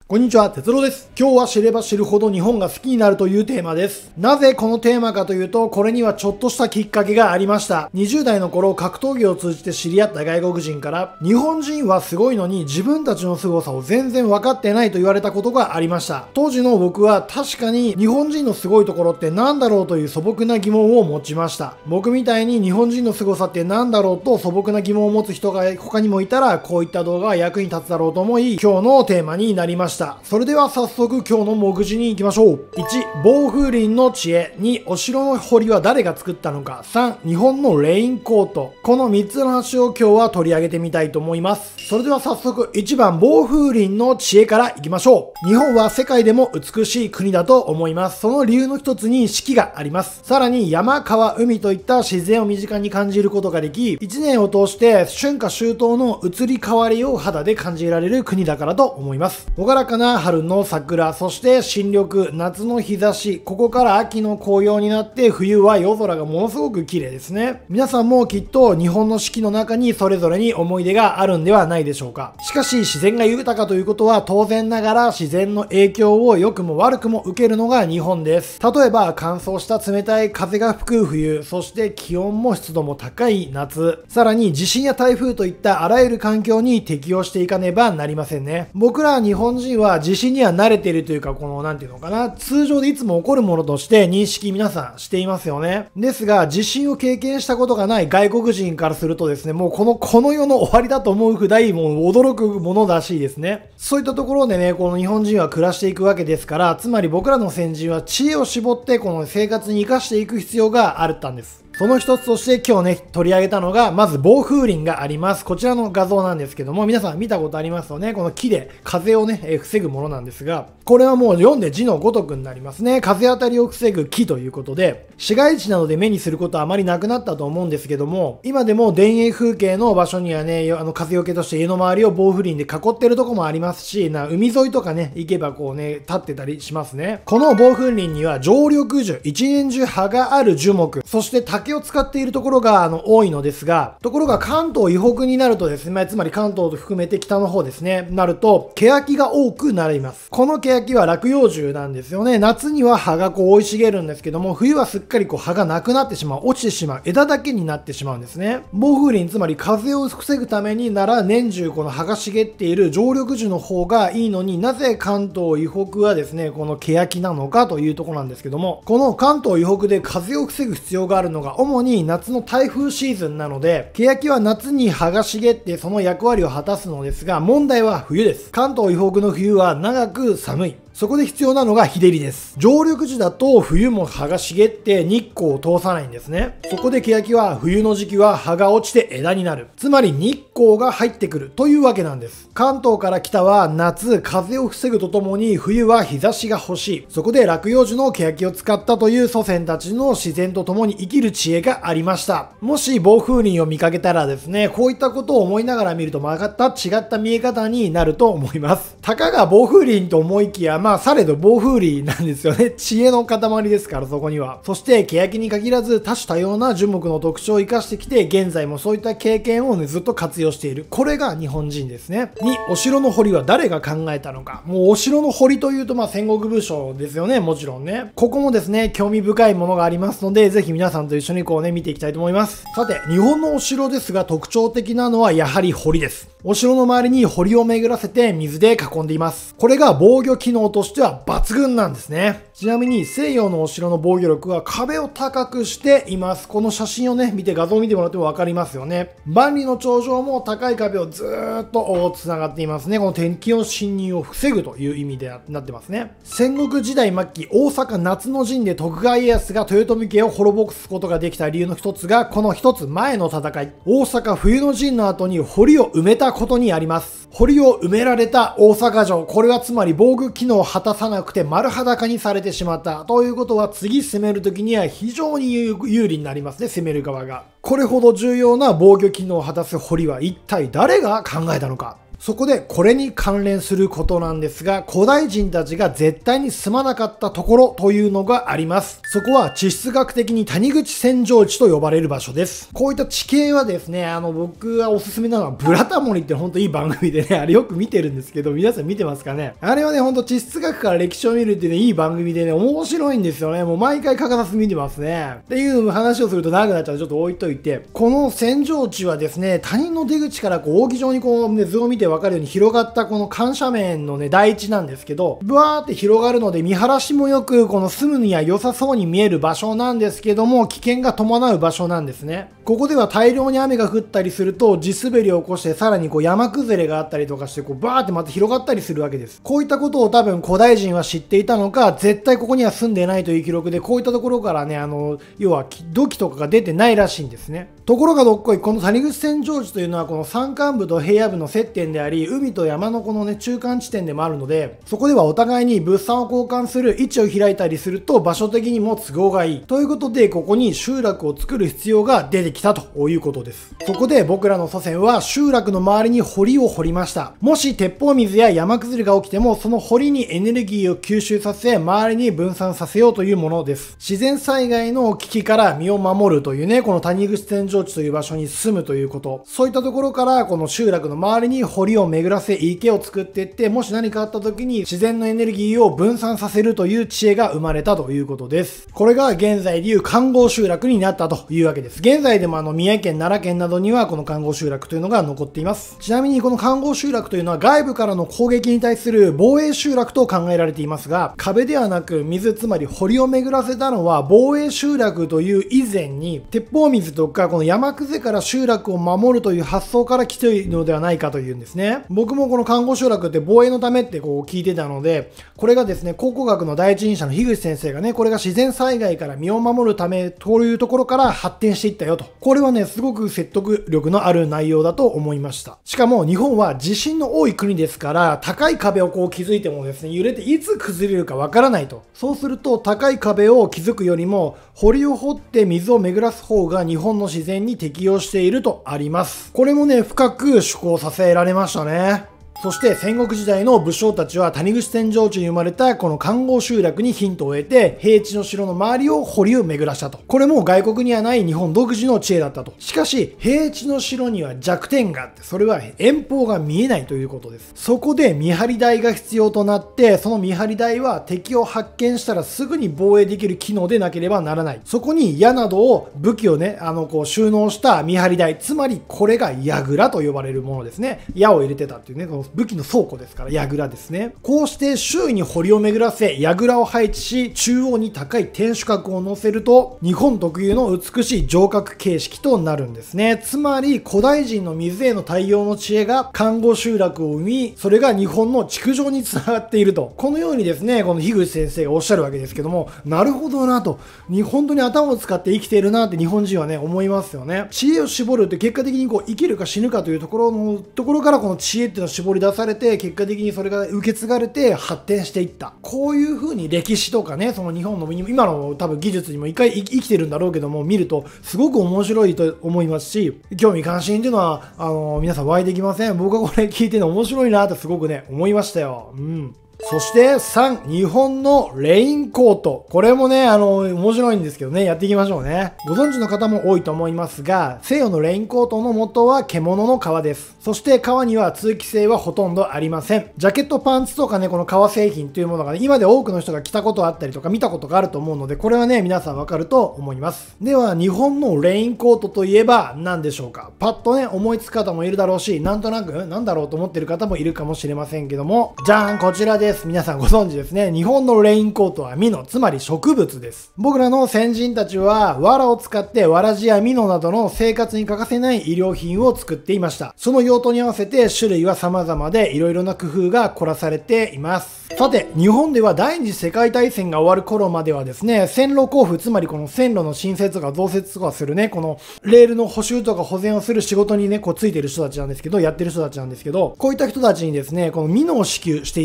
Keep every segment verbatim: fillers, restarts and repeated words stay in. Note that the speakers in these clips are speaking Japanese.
こんにちは、哲郎です。今日は知れば知るほど日本が好きになるというテーマです。なぜこのテーマかというと、これにはちょっとしたきっかけがありました。にじゅう代の頃、格闘技を通じて知り合った外国人から、日本人はすごいのに自分たちの凄さを全然分かってないと言われたことがありました。当時の僕は確かに日本人のすごいところって何だろうという素朴な疑問を持ちました。僕みたいに日本人の凄さって何だろうと素朴な疑問を持つ人が他にもいたら、こういった動画が役に立つだろうと思い、今日のテーマになりました。それでは早速今日の目次に行きましょう。いち、防風林の知恵。に、お城の堀は誰が作ったのか。さん、日本のレインコート。このみっつの話を今日は取り上げてみたいと思います。それでは早速いちばん、防風林の知恵から行きましょう。日本は世界でも美しい国だと思います。その理由の一つに四季があります。さらに山、川、海といった自然を身近に感じることができ、いちねんを通して春夏秋冬の移り変わりを肌で感じられる国だからと思います。朗らかな春の桜、そして新緑、夏の日差し、ここから秋の紅葉になって冬は夜空がものすごく綺麗ですね。皆さんもきっと日本の四季の中にそれぞれに思い出があるんではないでしょうか。しかし自然が豊かということは当然ながら自然の影響を良くも悪くも受けるのが日本です。例えば乾燥した冷たい風が吹く冬、そして気温も湿度も高い夏、さらに地震や台風といったあらゆる環境に適応していかねばなりませんね。僕ら日本人は地震には慣れているというか、このなんていうのかな、通常でいつも起こるものとして認識皆さんしていますよね。ですが地震を経験したことがない外国人からするとですね、もうこのこの世の終わりだと思うくらいもう驚くものらしいですね。そういったところでね、この日本人は暮らしていくわけですから、つまり僕らの先人は知恵を絞ってこの生活に生かしていく必要があったんです。その一つとして今日ね、取り上げたのが、まず防風林があります。こちらの画像なんですけども、皆さん見たことありますよね。この木で風をね、えー、防ぐものなんですが、これはもう読んで字のごとくになりますね。風当たりを防ぐ木ということで、市街地などで目にすることはあまりなくなったと思うんですけども、今でも田園風景の場所にはね、あの風よけとして家の周りを防風林で囲ってるとこもありますし、な海沿いとかね、行けばこうね、立ってたりしますね。この防風林には常緑樹、一年中葉がある樹木、そして竹を使っているところがあの多いのですが、ところが関東以北になるとですね、つまり関東と含めて北の方ですね、なると、欅が多くなります。この欅は落葉樹なんですよね。夏には葉がこう生い茂るんですけども、冬はすっかりこう葉がなくなってしまう、落ちてしまう、枝だけになってしまうんですね。防風林、つまり風を防ぐためになら年中この葉が茂っている常緑樹の方がいいのになぜ関東以北はですね、この欅なのかというところなんですけども、この関東以北で風を防ぐ必要があるのが主に夏の台風シーズンなので、欅は夏に葉が茂ってその役割を果たすのですが、問題は冬です。関東以北の冬は長く寒い。そこで必要なのが日照りです。常緑樹だと冬も葉が茂って日光を通さないんですね。そこで欅は冬の時期は葉が落ちて枝になる。つまり日光が入ってくるというわけなんです。関東から北は夏、風を防ぐとともに冬は日差しが欲しい。そこで落葉樹の欅を使ったという祖先たちの自然と共に生きる知恵がありました。もし防風林を見かけたらですね、こういったことを思いながら見るとまた違った見え方になると思います。たかが防風林と思いきや、まあされど防風林なんですよね。知恵の塊ですから、そこには。そして欅に限らず多種多様な樹木の特徴を生かしてきて、現在もそういった経験をね、ずっと活用している。これが日本人ですね。に、お城の堀は誰が考えたのか。もうお城の堀というとまあ戦国武将ですよね、もちろんね。ここもですね、興味深いものがありますので、ぜひ皆さんと一緒にこうね、見ていきたいと思います。さて、日本のお城ですが特徴的なのはやはり堀です。お城の周りに堀を巡らせて水で囲んでいます。これが防御機能としては抜群なんですね。ちなみに西洋のお城の防御力は壁を高くしています。この写真をね、見て画像を見てもらっても分かりますよね。万里の長城も高い壁をずーっとつながっていますね。この敵の侵入を防ぐという意味でなってますね。戦国時代末期、大阪夏の陣で徳川家康が豊臣家を滅ぼすことができた理由の一つが、この一つ前の戦い、大阪冬の陣の後に堀を埋めたことにあります。堀を埋められた大阪城、これはつまり防御機能を果たさなくて丸裸にされてしまったということは、次攻める時には非常に有利になりますね、攻める側が。これほど重要な防御機能を果たす堀は一体誰が考えたのか。 そこでこれに関連することなんですが、古代人たちが絶対に住まなかったところというのがあります。そこは地質学的に谷口扇状地と呼ばれる場所です。こういった地形はですね、あの僕がおすすめなのはブラタモリってほんといい番組でね、あれよく見てるんですけど、皆さん見てますかね。あれはね、ほんと地質学から歴史を見るっていうね、いい番組でね、面白いんですよね。もう毎回欠かさず見てますね。っていう話をすると長くなっちゃうのでちょっと置いといて、この扇状地はですね、谷の出口からこう扇状にこうね、図を見てわかるように広がったこの緩斜面のね、台地なんですけど、ブワーって広がるので見晴らしもよく、この住むには良さそうに見える場所なんですけども、危険が伴う場所なんですね。ここでは大量に雨が降ったりすると地滑りを起こして、さらにこう山崩れがあったりとかして、こうバーってまた広がったりするわけです。こういったことを多分古代人は知っていたのか、絶対ここには住んでないという記録で、こういったところからね、あの、要は土器とかが出てないらしいんですね。ところがどっこい、この谷口扇状地というのはこの山間部と平野部の接点であり、海と山のこのね、中間地点でもあるので、そこではお互いに物産を交換する位置を開いたりすると場所的にも都合がいい。ということで、ここに集落を作る必要が出てきたということです。そこで僕らの祖先は集落の周りに堀を掘りました。もし鉄砲水や山崩れが起きても、その堀にエネルギーを吸収させ、周りに分散させようというものです。自然災害の危機から身を守るというね、この谷口扇状地という場所に住むということ。そういったところから、この集落の周りに堀を巡らせ、池を作っていって、もし何かあった時に自然のエネルギーを分散させるという知恵が生まれたということです。これが現在でいう環合集落になったというわけです。現在でもあの宮城県、奈良県などにはこの環合集落というのが残っています。ちなみにこの環合集落というのは外部からの攻撃に対する防衛集落と考えられていますが、壁ではなく水、つまり堀を巡らせたのは防衛集落という以前に、鉄砲水とかこの山崩れから集落を守るという発想から来ているのではないかというんですね。僕もこの環合集落って防衛のためってこう聞いてたので、これがですね、考古学の第一人者の樋口先生がね、これが自然災害から身を守るためというところから発展していったよと。これはね、すごく説得力のある内容だと思いました。しかも日本は地震の多い国ですから、高い壁をこう築いてもですね、揺れていつ崩れるかわからないと。そうすると高い壁を築くよりも堀を掘って水を巡らす方が日本の自然に適応しているとあります。これもね、深く思考させられましたね。そして戦国時代の武将たちは谷口扇状地に生まれたこの環合集落にヒントを得て、平地の城の周りを堀を巡らしたと。これも外国にはない日本独自の知恵だったと。しかし平地の城には弱点があって、それは遠方が見えないということです。そこで見張り台が必要となって、その見張り台は敵を発見したらすぐに防衛できる機能でなければならない。そこに矢などを武器をね、あのこう収納した見張り台、つまりこれが櫓と呼ばれるものですね。矢を入れてたっていうね、この武器の倉庫ですから、櫓ですね。こうして周囲に堀を巡らせ、櫓を配置し、中央に高い天守閣を乗せると、日本特有の美しい城郭形式となるんですね。つまり、古代人の水への対応の知恵が環合集落を生み、それが日本の築城につながっていると。このようにですね、この樋口先生がおっしゃるわけですけども、なるほどなと。に本当に頭を使って生きているなって日本人はね、思いますよね。知恵を絞るって結果的にこう、生きるか死ぬかというところの、ところからこの知恵っていうのを絞り出されて、結果的にそれが受け継がれて発展していった。こういう風に歴史とかね、その日本の今の多分技術にも一回生きてるんだろうけども、見るとすごく面白いと思いますし、興味関心っていうのは、あのー、皆さん湧いてきません。僕はこれ聞いてね、面白いなってすごくね、思いましたよ。うん。そしてさん、日本のレインコート。これもね、あの、面白いんですけどね、やっていきましょうね。ご存知の方も多いと思いますが、西洋のレインコートの元は獣の革です。そして革には通気性はほとんどありません。ジャケットパンツとかね、この革製品というものが、ね、今で多くの人が着たことあったりとか見たことがあると思うので、これはね、皆さんわかると思います。では、日本のレインコートといえば何でしょうか。パッとね、思いつく方もいるだろうし、なんとなく、なんだろうと思ってる方もいるかもしれませんけども、じゃーん、こちらです。皆さんご存知ですね。日本のレインコートはミノ、つまり植物です。僕らの先人たちは、藁を使ってわらじやミノなどの生活に欠かせない医療品を作っていました。その用途に合わせて種類は様々で、いろいろな工夫が凝らされています。さて、日本では第二次世界大戦が終わる頃まではですね、線路交付、つまりこの線路の新設とか増設とかするね、このレールの補修とか保全をする仕事にね、こうついてる人たちなんですけど、やってる人たちなんですけど、こういった人たちにですね、このミノを支給していたんですね。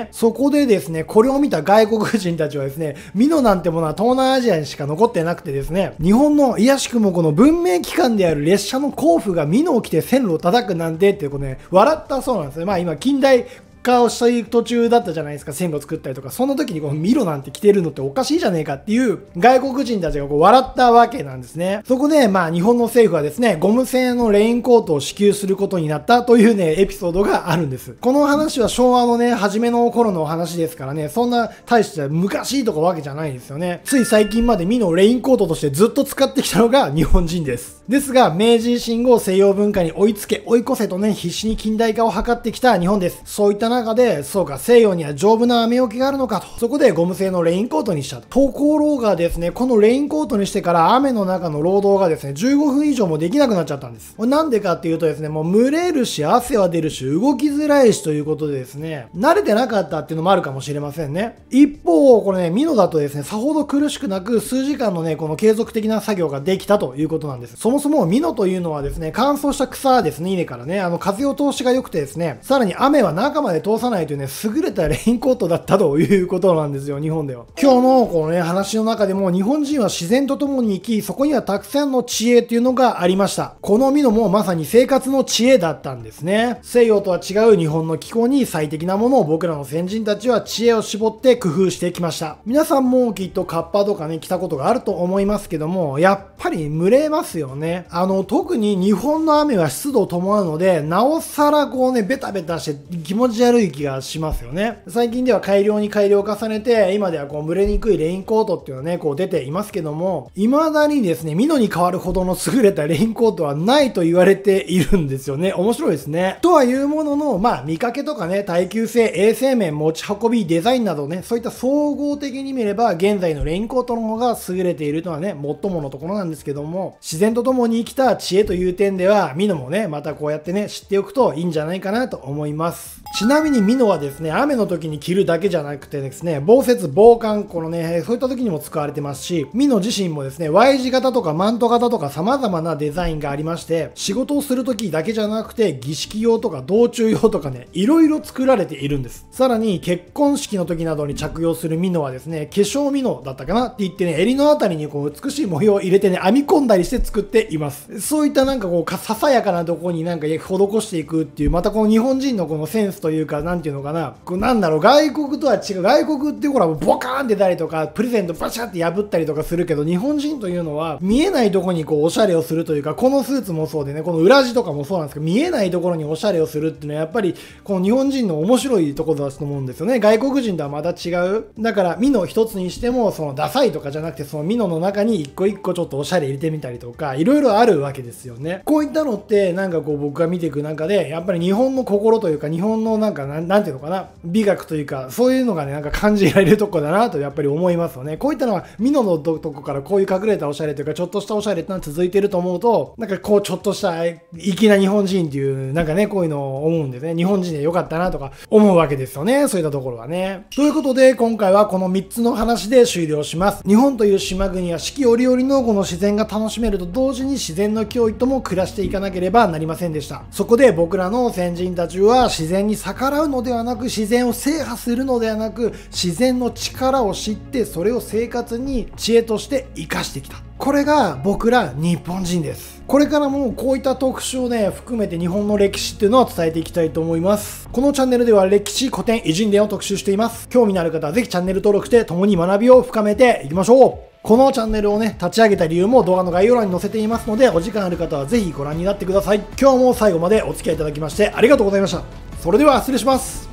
ね。そこでですね、これを見た外国人たちはですね、美濃なんてものは東南アジアにしか残ってなくてですね、日本のいやしくもこの文明機関である列車の甲府が美濃を来て線路を叩くなんてってこうね、笑ったそうなんですね。まあ今近代化をしていく途中だったじゃないですか、線路作ったりとか。その時にこのミロなんて着てるのっておかしいじゃねえかっていう外国人たちがこう笑ったわけなんですね。そこでまあ日本の政府はですね、ゴム製のレインコートを支給することになったというね、エピソードがあるんです。この話は昭和のね、初めの頃のお話ですからね、そんな大して昔とかわけじゃないですよね。つい最近までミノレインコートとしてずっと使ってきたのが日本人です。ですが、明治維新後西洋文化に追いつけ追い越せとね、必死に近代化を図ってきた日本です。そういった中で、そうか、西洋には丈夫な雨置きがあるのかと。そこでゴム製のレインコートにしたと。ところがですね、このレインコートにしてから雨の中の労働がですね、じゅうごふん以上もできなくなっちゃったんです。なんでかっていうとですね、もう蒸れるし、汗は出るし、動きづらいしということでですね、慣れてなかったっていうのもあるかもしれませんね。一方、これね、ミノだとですね、さほど苦しくなく、数時間のね、この継続的な作業ができたということなんです。そもそもミノというのはですね、乾燥した草ですね、稲からね、あの、風を通しが良くてですね、さらに雨は中まで通さないというね、優れたレインコートだったということなんですよ、日本では。今日のこのね、話の中でも、日本人は自然と共に生き、そこにはたくさんの知恵というのがありました。このミノもまさに生活の知恵だったんですね。西洋とは違う日本の気候に最適なものを僕らの先人たちは知恵を絞って工夫してきました。皆さんもきっとカッパとかね、着たことがあると思いますけども、やっぱり蒸れますよね。あの、特に日本の雨は湿度を伴うので、なおさらこうね、ベタベタして気持ち悪い気がしますよね。最近では改良に改良を重ねて、今ではこう蒸れにくいレインコートっていうのはね、こう出ていますけども、未だにですね、ミノに変わるほどの優れたレインコートはないと言われているんですよね。面白いですね。とはいうものの、まあ見かけとかね、耐久性、衛生面、持ち運び、デザインなどね、そういった総合的に見れば、現在のレインコートの方が優れているとはね、最ものところなんですけども、自然と共に生きた知恵という点では、ミノもね、またこうやってね、知っておくといいんじゃないかなと思います。ちなみにミノはですね、雨の時に着るだけじゃなくてですね、防雪、防寒、このね、そういった時にも使われてますし、ミノ自身もですね、Y 字型とかマント型とか様々なデザインがありまして、仕事をする時だけじゃなくて、儀式用とか道中用とかね、いろいろ作られているんです。さらに、結婚式の時などに着用するミノはですね、化粧ミノだったかなって言ってね、襟のあたりにこう美しい模様を入れてね、編み込んだりして作っています。そういったなんかこう、ささやかなところになんか施していくっていう、またこの日本人のこのセンスというか、なんていうのかな、こうなんだろう、外国とは違う。外国ってほら、ボカーンって出たりとか、プレゼントバシャって破ったりとかするけど、日本人というのは、見えないところにこう、おしゃれをするというか、このスーツもそうでね、この裏地とかもそうなんですけど、見えないところにおしゃれをするっていうのは、やっぱり、この日本人の面白いところだと思うんですよね。外国人とはまた違う。だから、ミノ一つにしても、そのダサいとかじゃなくて、そのミノの中に一個一個ちょっとおしゃれ入れてみたりとか、いろいろあるわけですよね。こういったのって、なんかこう、僕が見ていく中で、やっぱり日本の心というか、日本のなんか、なん、なんていうのかな、美学というか、そういうのがね、なんか感じられるとこだなと、やっぱり思いますよね。こういったのは、ミノのとこからこういう隠れたおしゃれというか、ちょっとしたおしゃれってのは続いてると思うと、なんかこう、ちょっとした粋な日本人っていう、なんかね、こういうのを思うんですね。日本人でよかったなとか思うわけですよね。そういったところはね。ということで、今回はこのみっつの話で終了します。日本という島国は四季折々のこの自然が楽しめると同時に自然の脅威とも暮らしていかなければなりませんでした。そこで僕らの先人たちは自然に逆らうのではなく、自然を制覇するのではなく、自然の力を知ってそれを生活に知恵として生かしてきた。これが僕ら日本人です。これからもこういった特集をね、含めて日本の歴史っていうのを伝えていきたいと思います。このチャンネルでは歴史、古典、偉人伝を特集しています。興味のある方はぜひチャンネル登録して共に学びを深めていきましょう。このチャンネルをね、立ち上げた理由も動画の概要欄に載せていますので、お時間ある方はぜひご覧になってください。今日も最後までお付き合いいただきましてありがとうございました。それでは失礼します。